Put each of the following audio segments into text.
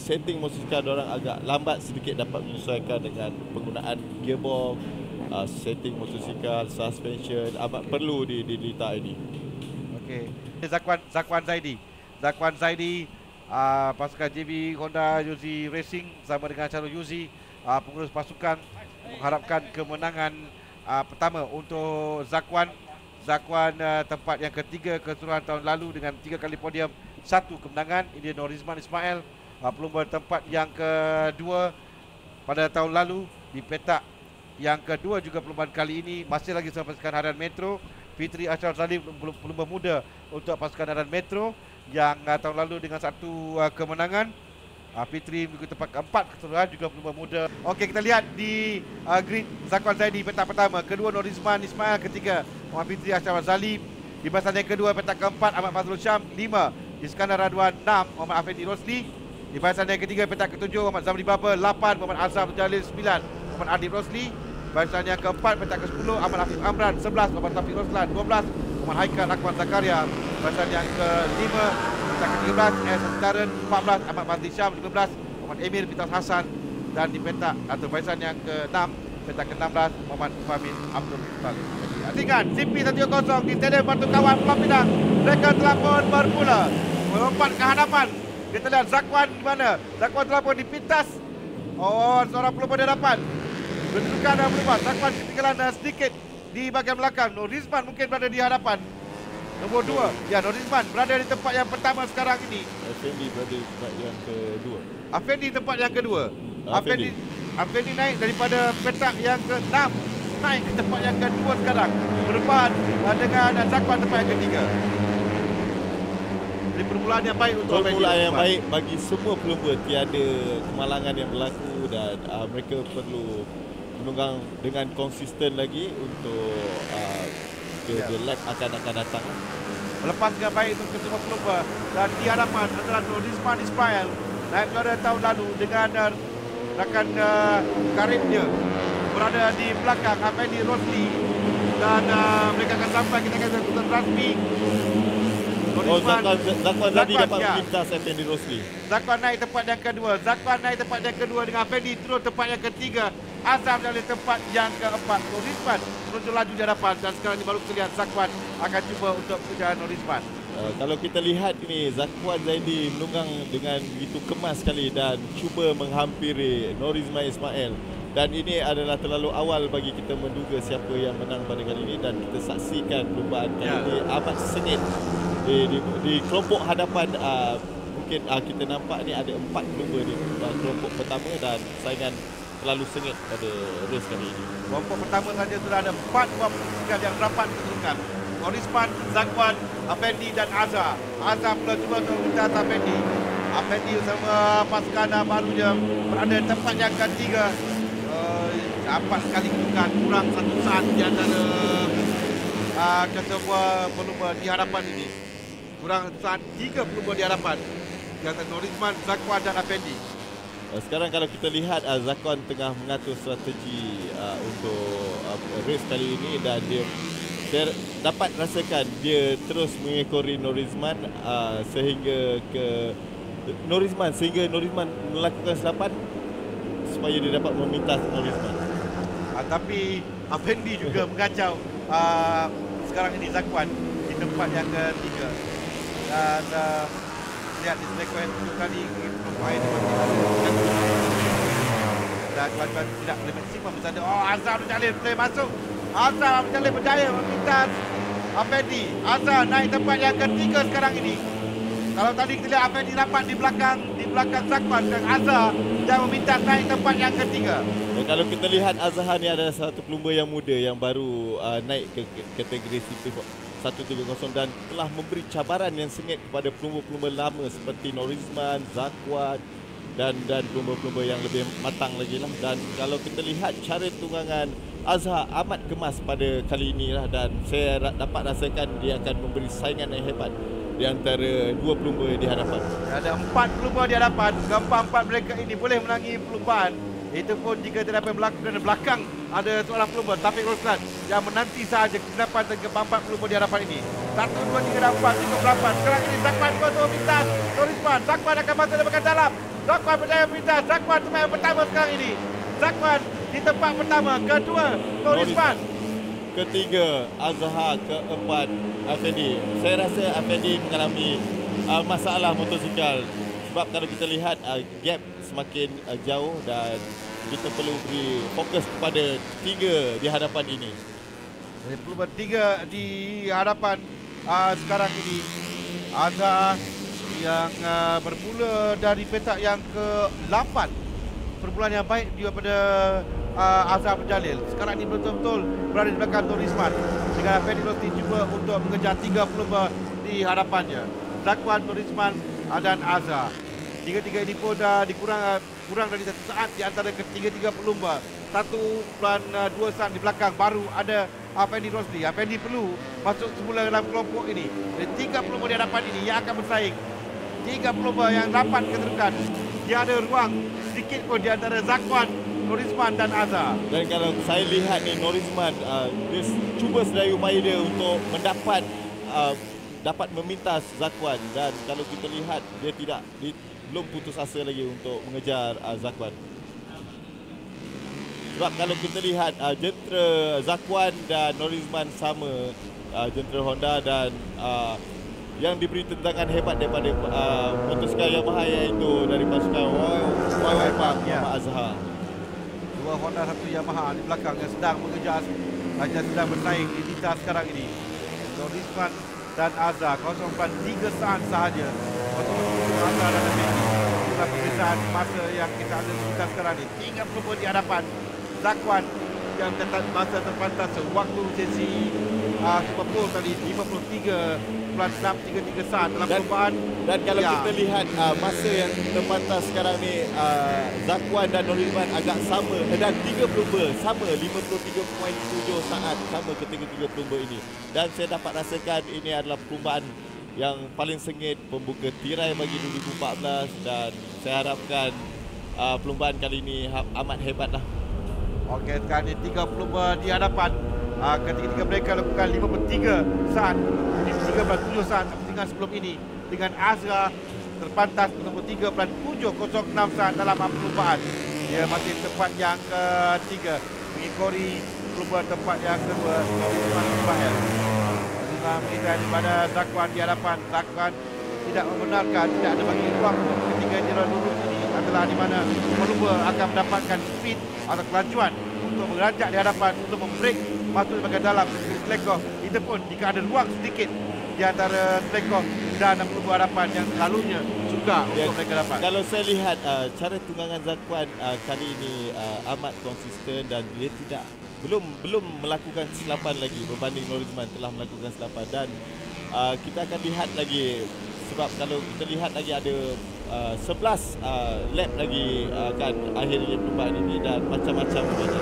setting motosikal diorang agak lambat sedikit dapat menyesuaikan dengan penggunaan gearbox, setting motosikal, suspension amat perlu di tahap ini. Okey. Zakwan Zaidi, pasukan JB Honda Yuzi Racing sama dengan Charo Yuzi, pengurus pasukan mengharapkan kemenangan pertama untuk Zakwan. Tempat yang ketiga keseluruhan tahun lalu dengan 3 kali podium, 1 kemenangan. Ini Norizman Ismail, pelumba tempat yang kedua pada tahun lalu di petak yang kedua juga perlumbaan kali ini. Masih lagi sama pasukan Harian Metro. Fitri Ashraf Salim, pelumba muda untuk pasukan Harian Metro yang tahun lalu dengan 1 kemenangan. Fitri mengikuti tempat keempat keseluruhan, juga pelumba muda. Okey, kita lihat di grid Zakwan Zaidi petak pertama, kedua Norizman Ismail, ketiga Muhammad Fitri Ashraf Salim. Di barisan yang kedua petak keempat Ahmad Fazrul Syam, 5 Iskandar Radwan, 6 Muhammad Afendi Rosli. Di barisan yang ketiga petak ketujuh Muhammad Zamri Baba, 8 Muhammad Azhar Jalil, 9 Muhammad Adib Rosli. Barisan yang keempat petak ke-10 Ahmad Hafiz Amran, 11 Muhammad Taufik Roslan, 12 Muhammad Haikal Akmal Zakaria. Barisan yang ke-5 petak ke-13 S. Darren, 14 Ahmad Fazli Syam, 15 Muhammad Emir Pitas Hasan. Dan di petak atau barisan yang ke-6 petak ke-16 Muhammad Fahmin Abdul Talib. Tinggal CP110 di Stadium Batu Kawan Pulau Pinang. Mereka telah pun bermula melompat ke hadapan. Kita lihat Zakwan di mana? Zakwan telah pun dipintas. Seorang pelumba di hadapan. Bentukan dah berubah. Zakwan ketinggalan sedikit di bahagian belakang. Norizman mungkin berada di hadapan. Nombor 2. Ya, Norizman berada di tempat yang pertama sekarang ini. Afendi berada di tempat yang kedua. Afendi tempat yang kedua. Afendi naik daripada petak yang ke-6 naik ke tempat yang kedua sekarang, berdepan dengan Zakwan tempat yang ketiga. Jadi permulaan yang baik untuk permulaan yang baik bagi semua pelumba. Tiada kemalangan yang berlaku dan mereka perlu menunggang dengan konsisten lagi untuk the lap akan datang. Melepas dengan baik untuk semua pelumba. Dan di hadapan adalah Norizman Ismail, naik pada tahun lalu dengan rakan karibnya berada di belakang Afendi Rosli. Dan mereka akan sampai, kita akan keputusan rasmi. Zakwan tadi dapat melintas Afendi Rosli. Zakwan naik tempat yang kedua dengan Afendi turun tempat yang ketiga. Azam dari tempat yang keempat. Norizman menuju laju di hadapan. Dan sekarang ini baru kita lihat Zakwan akan cuba untuk kejaran Norizman. Kalau kita lihat ini, Zakwan Zaidi menunggang dengan begitu kemas sekali dan cuba menghampiri Norizman Ismail. Dan ini adalah terlalu awal bagi kita menduga siapa yang menang pada kali ini. Dan kita saksikan perlumbaan kali ini amat sengit. Di kelompok hadapan mungkin kita nampak ni ada 4 pelumba di kelompok pertama dan saingan terlalu sengit pada race kali ini. Kelompok pertama saja sudah ada 4 buah motosikal yang rapat kedudukan. Norizman, Zakwan, Afendi dan Azhar. Azhar pula cuba untuk meminta Afendi. Afendi bersama pasukan barunya berada di tempat yang ketiga. Dapat sekali kedudukan, kurang 1 saat di antara kesemua pelumba di hadapan ini. Kurang saat 3 pelumba di hadapan di antara Norizman, Zakwan dan Afendi. Sekarang kalau kita lihat Zakwan tengah mengatur strategi untuk race kali ini dan dia dapat rasakan dia terus mengekori Norizman sehingga Norizman melakukan selapan supaya dia dapat memintas Norizman. Tapi Afendi juga mengacau sekarang ini Zakwan di tempat yang ketiga. Dan lihat di sekuen 7 kali bermain dan kawan-kawan tidak boleh maksimum bersama. Azhar Jalil boleh masuk. Azhar Jalil berjaya memintas Afendi. Azhar naik tempat yang ketiga sekarang ini. Kalau tadi kita lihat Afendi rapat di belakang Zakwan, dan Azhar yang memintas naik tempat yang ketiga. Dan kalau kita lihat Azhar ni adalah satu pelumba yang muda yang baru naik ke kategori CP170 dan telah memberi cabaran yang sengit kepada pelumba-pelumba lama seperti Norizman, Zakwan dan pelumba-pelumba yang lebih matang lagi lah. Dan kalau kita lihat cara tunggangan Azhar amat kemas pada kali ini lah, dan saya dapat rasakan dia akan memberi saingan yang hebat di antara 2 pelumba di hadapan. Ada 4 pelumba di hadapan. Keempat-empat mereka ini boleh menangi perlumbaan. Itu pun jika tidak berlaku dan belakang ada seorang pelumba Taufik Roslan yang menanti sahaja kedapan dan keempat pelumba di hadapan ini. 1, 2, 3, 4, 5, 8. Sekarang ini Zakwan untuk mintas Norizman. Zakwan akan masuk di bahagian dalam. Zakwan berjaya melintas. Zakwan tempat yang pertama sekarang ini. Zakwan di tempat pertama. Kedua, Norizman. Ketiga, Azhar. Keempat, Afendi. Saya rasa Afendi mengalami masalah motosikal. Sebab kalau kita lihat gap semakin jauh dan kita perlu beri fokus kepada 3 di hadapan ini. Jadi perlu bertiga di hadapan sekarang ini. Azhar yang bermula dari petak yang ke-8. Permulaan yang baik daripada Azhar Jalil. Sekarang ini betul-betul berada di belakang Norizman. Dengan Fendi Rosli cuba untuk mengejar 3 pelumba di hadapannya. Zakwan, Norizman dan Azhar. Tiga-tiga ini pun kurang dari 1 saat di antara ketiga-tiga pelumba. 1.2 saat di belakang baru ada Fendi Rosli. Fendi perlu masuk semula dalam kelompok ini. Jadi 3 pelumba di hadapan ini yang akan bersaing. 3 pelumba yang dapat kedudukan. Dia ada ruang sedikit pun di antara Zakwan, Norizman dan Azhar. Dan kalau saya lihat ni Norizman dia cuba sedaya upaya dia untuk dapat memintas Zakwan, dan kalau kita lihat dia belum putus asa lagi untuk mengejar Zakwan. Sebab kalau kita lihat jentera Zakwan dan Norizman sama, jentera Honda, dan yang diberi tentangan hebat daripada motosikal Yamaha, iaitu dari pasukan YY Park, Muhammad Azhar. 2 Honda, 1 Yamaha di belakang yang sedang mengejar, sedang bersaing di lintas sekarang ini. Norizman dan Azhar 0.3 saat sahaja untuk Azhar dan Fendi. Itulah perbezaan masa yang kita ada di lintas sekarang ini. 30 di hadapan Zakwan yang mencatat masa terpantas waktu sesi Super Bowl tadi 53.633 saat dalam perlombaan. Dan kalau kita lihat masa yang terpantas sekarang ni, Zakwan dan Norizman agak sama, dan 3 pelumba sama 53.7 saat, sama ketiga-tiga pelumba ini. Dan saya dapat rasakan ini adalah perlumbaan yang paling sengit, pembuka tirai bagi 2014, dan saya harapkan perlumbaan kali ini amat hebatlah. Okey, sekarang ini 3 pelumba di hadapan. Ketiga-tiga mereka lakukan 53 saat, 13.7 saat pertandingan sebelum ini, dengan Azhar terpantas nombor 3.706 saat dalam perlumbaan. Dia masih tempat yang ketiga, mengikuti pelumba tempat yang kedua, Norizman Ismail. Norizman kita daripada Zakwan di hadapan. Zakwan tidak membenarkan, tidak ada bagi ruang ketiga jalan lurus ini adalah di mana pelumba akan mendapatkan speed atau kelajuan untuk mengeranjak di hadapan, untuk membreak masuk di bahagian dalam Selekoh. Itu pun jika ada ruang sedikit di antara Selekoh dan pelumba hadapan yang selalunya suka untuk mereka dapat. Kalau saya lihat cara tunggangan Zakwan kali ini amat konsisten, dan dia belum melakukan kesilapan lagi berbanding Norizman telah melakukan kesilapan. Dan kita akan lihat lagi, sebab kalau kita lihat lagi ada 11 lap lagi akan akhiri perlumbaan ini, dan macam-macam jadi.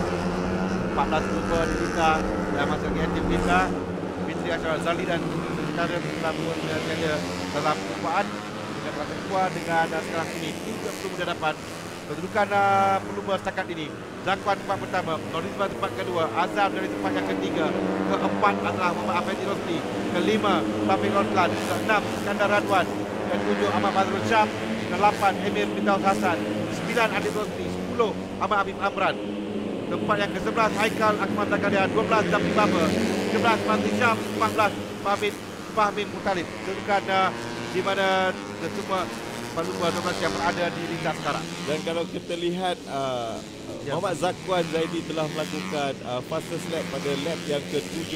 14 pelumba di Lita yang masuk ke aktif Lita. Fitri Ashraf Zali dan saudara telah berjaya dalam perlumbaan dengan rasa kuat. Dengan sekarang ini 3 pelumba di hadapan. Kedudukan pelumba setakat ini: Zakwan tempat pertama, Norizman tempat kedua, Azhar dari tempat yang ketiga, keempat adalah Muhammad Fendi Rosli, kelima Taufik Roslan, keenam Iskandar Radwan, ketujuh Ahmad Badrul Syam, ke-8 Emir Firdaus Hasan, 9 Adib Rosli, 10 Ahmad Habib Amran, tempat yang ke-11 Haikal Akmal Zakaria, 12 Zafi Baba, 13 Fazli Syam, 14 Fahmin Mutalib. Kedudukan di mana semua pelumba 12 yang berada di lintas sekarang. Dan kalau kita lihat Muhammad Zakwan Zaidi telah melakukan fastest lap pada lap yang ke-7,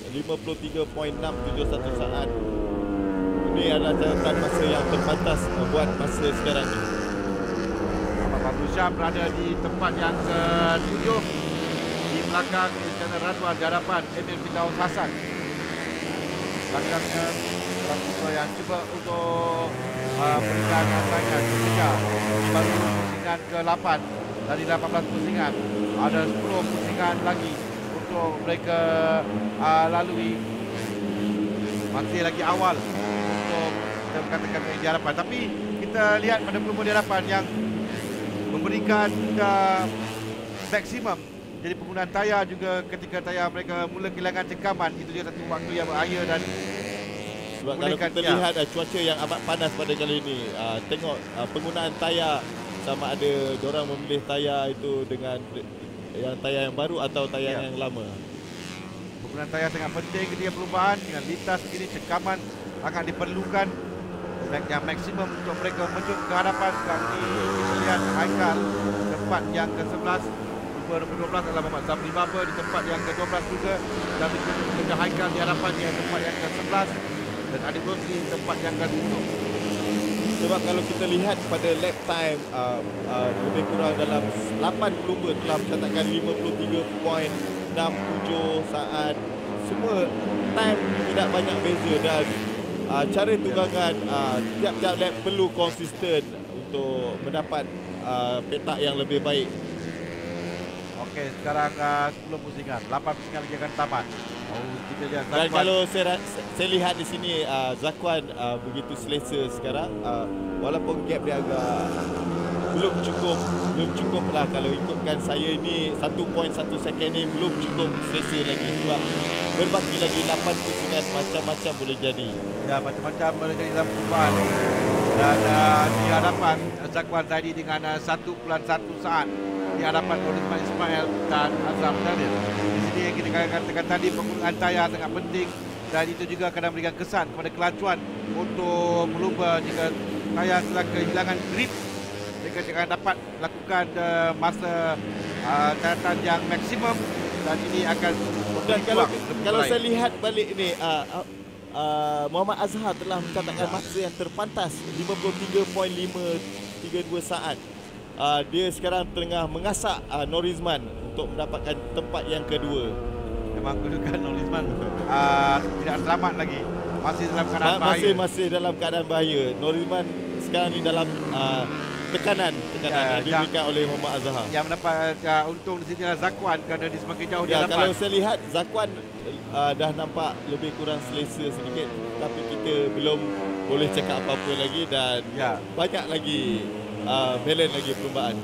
53.671 saat. Ini adalah catatan masa yang terbatas buat masa sekarang ini. Ahmad Badrul Syam berada di tempat yang ke-7 di belakang Iskandar Radwan, di hadapan Emir Firdaus Hasan. Belakangnya pelumba yang cuba untuk berikan saingan ketika baru pusingan ke-8 dari 18 pusingan. Ada 10 pusingan lagi untuk mereka lalui. Masih lagi awal untuk kita katakan di hadapan. Tapi kita lihat pada pelumba di hadapan yang memberikan maksimum. Jadi penggunaan tayar juga, ketika tayar mereka mula kehilangan cekaman, itu juga satu waktu yang berbahaya. Dan Sebab kalau kita lihat cuaca yang amat panas pada kali ini, tengok penggunaan tayar, sama ada diorang memilih tayar itu dengan yang tayar yang baru atau tayar yang lama. Penggunaan tayar sangat penting ketika perubahan. Dengan lintas ini cekaman akan diperlukan yang maksimum untuk mereka menuju ke hadapan. Sekarang ini kita lihat Haikal tempat yang ke-11, nomor 12 adalah Muhammad Sabri Baba di tempat yang ke-12 juga, dan juga Haikal di hadapan di tempat yang ke-11, dan Adi Rosli tempat yang ke-7. Sebab kalau kita lihat pada lap time, lebih kurang dalam 8 pelumba telah mencatatkan 53.67 saat. Semua time tidak banyak beza, dan cara tunggangan tiap-tiap lap perlu konsisten untuk mendapat petak yang lebih baik. Okey, sekarang 10 pusingan, 8 pusingan lagi akan tamat. Kita lihat Dan kalau saya lihat di sini, Zakwan begitu selesa sekarang, walaupun gap dia agak belum cukup lah. Kalau ikutkan saya ni 1.1 second ni belum cukup selesa lagi, sebab berbaki lagi 8 pusingan, macam-macam boleh jadi. Ya, macam-macam boleh jadi dalam perubahan. Dan di hadapan Zakwan Zaidi dengan 1.1 saat di hadapan Nurul Ismail dan Azam Dalil. Di sini yang kita katakan tadi, penggunaan tayar sangat penting, dan itu juga akan memberikan kesan kepada kelajuan untuk melumba. Jika tayar telah kehilangan grip, mereka akan dapat lakukan masa catatan yang maksimum, dan ini akan dan kalau saya lihat balik ni, Muhammad Azhar telah mencatatkan masa yang terpantas 53.532 saat. Dia sekarang tengah mengasak Norizman untuk mendapatkan tempat yang kedua. Memang kedudukan Norizman tidak selamat lagi, masih dalam keadaan bahaya. Masih dalam keadaan bahaya. Norizman sekarang ni dalam tekanan yang diberikan oleh Muhammad Azhar. Yang mendapat untung di sini adalah Zakwan, kerana dia semakin jauh di hadapan. Kalau saya lihat Zakwan dah nampak lebih kurang selesa sedikit, tapi kita belum boleh cakap apa-apa lagi, dan banyak lagi balance lagi perlumbaan.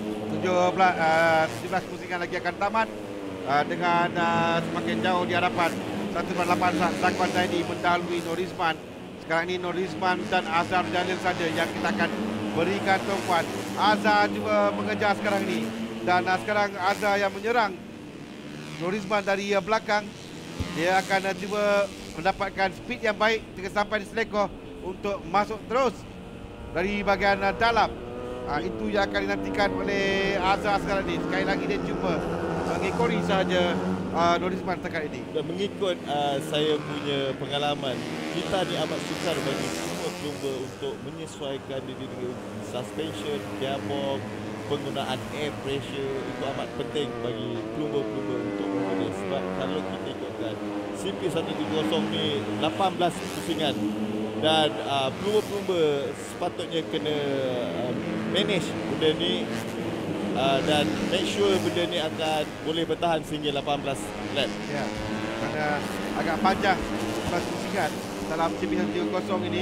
17 pusingan lagi akan tamat dengan semakin jauh di hadapan. 1.8 saat Zakwan Zaidi mendahului Norizman. Sekarang ini Norizman dan Azhar Jalil saja yang kita akan berikan tumpuan. Azhar cuba mengejar sekarang ini, dan sekarang Azhar yang menyerang Norizman dari belakang. Dia akan cuba mendapatkan speed yang baik jika sampai di Seleko untuk masuk terus dari bahagian dalam. Itu yang akan dinantikan oleh Azhar sekarang ini. Sekali lagi dia cuba mengikori sahaja Norizman setakat ini. Dan mengikut saya punya pengalaman, kita ni amat sukar bagi semua pelumba untuk menyesuaikan diri dengan suspension, gearbox, penggunaan air pressure. Itu amat penting bagi pelumba-pelumba untuk mengundi. Sebab kalau kita ikutkan CP130 ni 18 pusingan, dan pelumba-pelumba sepatutnya kena manage benda ni, dan make sure benda ni akan boleh bertahan sehingga 18 lap. Ya, kerana agak panjang 18 pusingan dalam CP130 ini.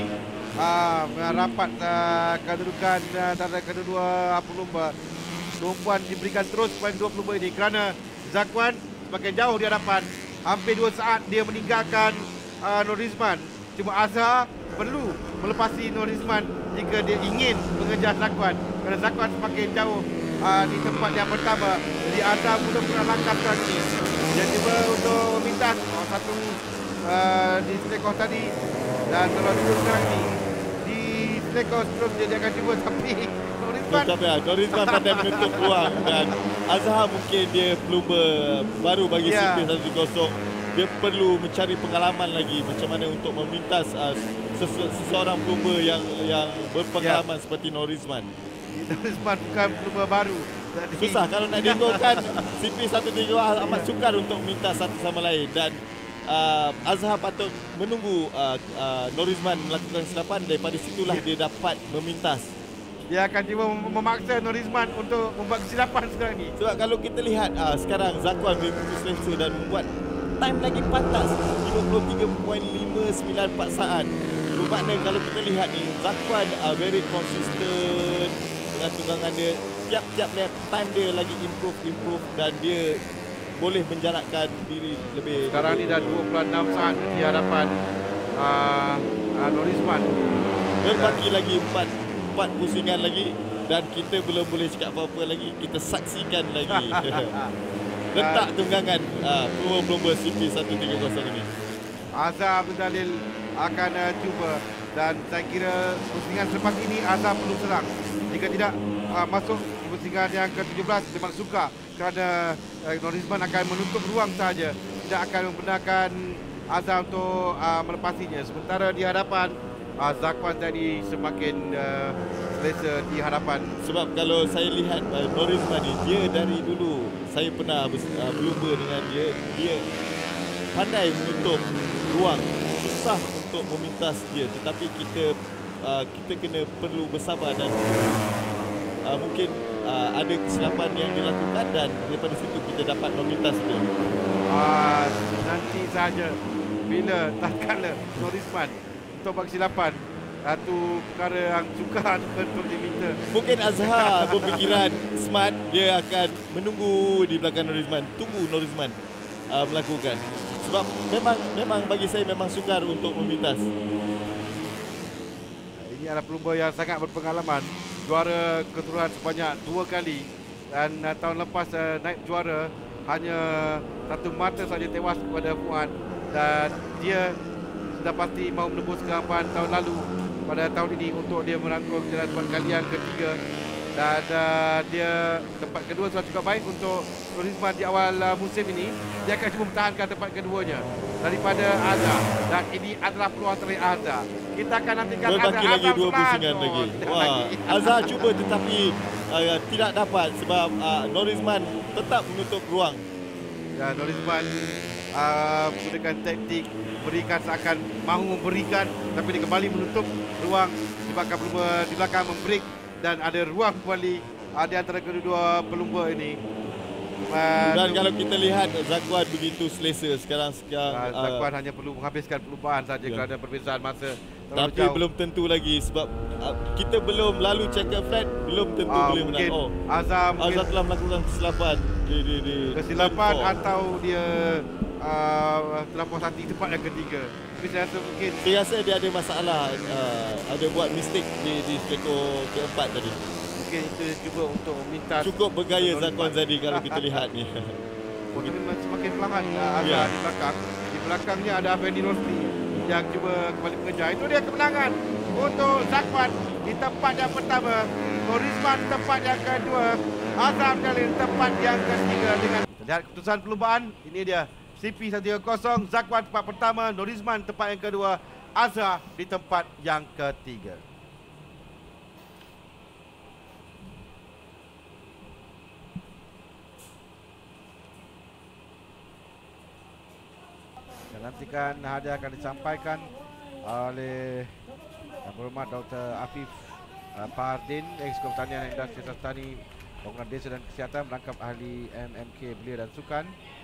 Rapat kedudukan antara kedua-dua pelumba. Tumpuan diberikan terus kepada dua pelumba ini, kerana Zakwan semakin jauh di hadapan. Hampir 2 saat dia meninggalkan Norizman. Cuma Azhar perlu melepasi Norizman jika dia ingin mengejar Zakwan, kerana Zakwan semakin jauh di tempat yang pertama. Jadi Azhar mula-mula langkah sekarang ini. Dia cuba untuk meminta satu di Seleko tadi, dan kalau dulu sekarang ini di Seleko seterusnya dia akan cuba, tapi Norizman pandai menutup peluang, dan Azhar mungkin dia pelumba baru bagi CP130. Dia perlu mencari pengalaman lagi macam mana untuk memintas seseorang pelumba yang berpengalaman seperti Norizman. Norizman bukan pelumba baru. Susah kalau nak dengokkan. CP130 amat sukar untuk minta satu sama lain, dan Azhar patut menunggu Norizman melakukan kesilapan. Daripada situlah dia dapat memintas. Dia akan cuba memaksa Norizman untuk membuat kesilapan sekarang ni. Sebab kalau kita lihat sekarang Zakwan berputus selesa dan membuat time lagi pantas 53.594 saat. Bermakna kalau kita lihat ni, Zakwan very consistent dengan tunggangan dia. Tiap-tiap lap time dia lagi improve, dan dia boleh menjarakkan diri lebih. Sekarang ni dah 26 saat di hadapan Norizman. Berbaki lagi empat pusingan lagi dan kita belum boleh cakap apa-apa lagi. Kita saksikan lagi. Letak tunggangan pelumba-pelumba CP130 ini. Azhar Abdul Jalil akan cuba, dan saya kira pusingan selepas ini Azhar perlu serang. Jika tidak masuk di pusingan yang ke-17 memang suka, kerana Norizman akan menutup ruang saja, tidak akan membenarkan Azhar untuk melepasinya. Sementara di hadapan Zakwan jadi semakin selesa di hadapan. Sebab kalau saya lihat Norizman ni, dia dari dulu saya pernah berlumba dengan dia. Dia pandai menutup ruang, susah untuk memintas dia, tetapi kita kena perlu bersabar dan mungkin ada kesilapan yang dilakukan dan daripada situ kita dapat memintas dia. Nanti saja bila tak kala Norizman untuk buat kesilapan, satu perkara yang sukar untuk diminta. Mungkin Azhar berfikiran smart, dia akan menunggu di belakang Norizman, tunggu Norizman melakukan. Sebab memang bagi saya memang sukar untuk memintas. Ini adalah pelumba yang sangat berpengalaman, juara keseluruhan sebanyak 2 kali, dan tahun lepas naik juara hanya satu mata saja tewas kepada Fuad, dan dia sudah pasti mahu menembus keharapan tahun lalu pada tahun ini untuk dia merangkul jalan buat kali yang ketiga. Dan dia tempat kedua sudah cukup baik untuk Norizman di awal musim ini. Dia akan cuba mempertahankan tempat keduanya daripada Azhar, dan ini adalah peluang terakhir Azhar. Kita akan nantikan berbaki Azhar lagi 2 pusingan lagi. Wah, Azhar cuba tetapi tidak dapat sebab Norizman tetap menutup ruang. Dan Norizman menggunakan taktik berikan seakan mahu memberikan, tapi dia kembali menutup ruang sebabkan pelumba di belakang membreak, dan ada ruang kembali di antara kedua pelumba ini. Dan kalau kita lihat Zakwan begitu selesa sekarang Zakwan hanya perlu menghabiskan perlumbaan saja kerana perbezaan masa terlalu tapi jauh. belum tentu lagi sebab kita belum lalu checker flat, belum tentu boleh menang. Azhar telah melakukan kesilapan di kesilapan atau dia telah puas hati tempat yang ketiga. Tapi saya rasa mungkin dia ada masalah, ada buat mistake di sektor keempat tadi. Mungkin itu cuba untuk meminta. Cukup bergaya Zakwan Zaidi kalau kita lihat ni. Semakin perlahan Azhar di belakang. Di belakangnya ada Afendi Rosli yang cuba kembali mengejar. Itu dia kemenangan untuk Zakwan di tempat yang pertama, Norizman tempat yang kedua, Azhar Jalil tempat yang ketiga. Dengan lihat keputusan perlumbaan, ini dia CP130, Zakwan tempat pertama, Norizman tempat yang kedua, Azhar di tempat yang ketiga. Dan nantikan hadiah akan disampaikan oleh Yang Berhormat Dr. Afif Pardin, Ex-Ketua Pertanian dan Industri Tani, Pembangunan Desa dan Kesihatan, merangkap ahli MMK Belia dan Sukan.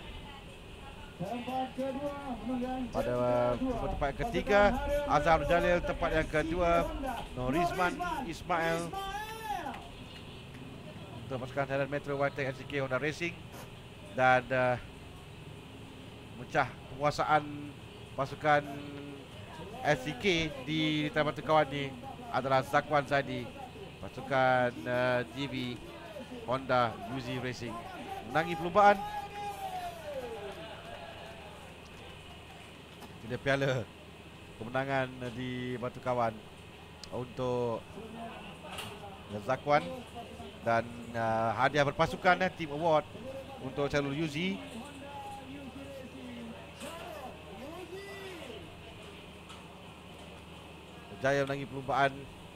Pada tempat yang ketiga, Azhar Abdul Jalil. Tempat yang kedua, Norizman Ismail untuk pasukan Thailand Metro White SCK Honda Racing. Dan mecah penguasaan pasukan SCK di Tanah Batu Kawan ni adalah Zakwan Zaidi, pasukan GB Honda Uzi Racing, menangi perlumbaan. Ini piala kemenangan di Batu Kawan untuk Zakwan, dan hadiah berpasukan Team Award untuk Charul Uzi. Berjaya menangi perlumbaan,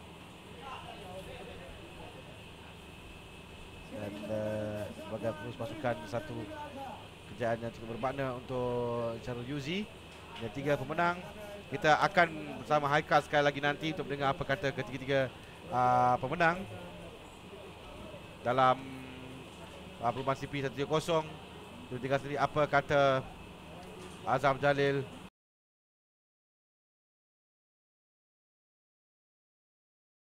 dan sebagai penerus pasukan, satu kejayaan yang cukup bermakna untuk Charul Uzi. Dan 3 pemenang. Kita akan bersama Haikal sekali lagi nanti untuk mendengar apa kata ketiga-tiga pemenang dalam perlumbaan CP130. Kita dengar sendiri apa kata Azhar Jalil